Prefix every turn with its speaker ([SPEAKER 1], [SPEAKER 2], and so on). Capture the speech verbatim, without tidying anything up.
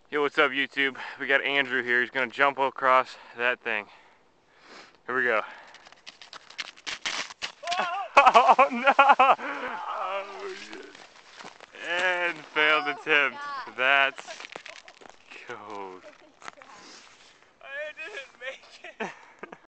[SPEAKER 1] Yo, what's up YouTube? We got Andrew here. He's gonna jump across that thing. Here we go. Oh no!